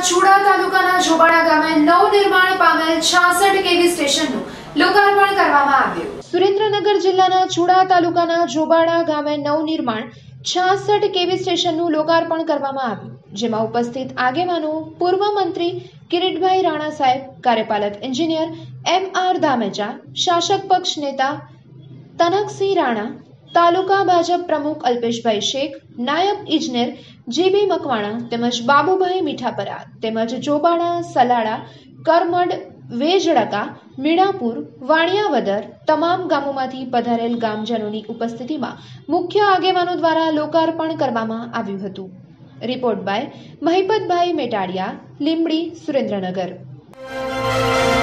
ચુડા તાલુકાના જોબાણા ગામે નવનિર્માણ પામેલ 66 કેવી સ્ટેશનનું લોકાર્પણ કરવામાં આવ્યું। સુરેન્દ્રનગર જિલ્લાના ચુડા તાલુકાના જોબાણા ગામે નવનિર્માણ 66 કેવી સ્ટેશનનું લોકાર્પણ કરવામાં આવ્યું, જેમાં ઉપસ્થિત આગેવાનો પૂર્વ મંત્રી કિરીટભાઈ રાણા સાહેબ, કાર્યપાલક એન્જિનિયર M.R. ધામેચા, શાસક પક્ષ નેતા તનકસિંહ રાણા, તાલુકા ભાજપ પ્રમુખ અલ્પેશભાઈ શેખ, નાયબ ઇજનેર G.B. મકવાણા તેમજ બાબુભાઈ મીઠાપરા તેમજ જોબાણા, સલાડા, કરમડ, વેજળકા, મીણાપુર, વાણિયાવદર તમામ ગામોમાંથી પધારેલ ગામજનોની ઉપસ્થિતિમાં મુખ્ય આગેવાનો દ્વારા લોકાર્પણ કરવામાં આવ્યું હતું। Report by Mahipatbhai Metadiya, Limbdi, Surendranagar.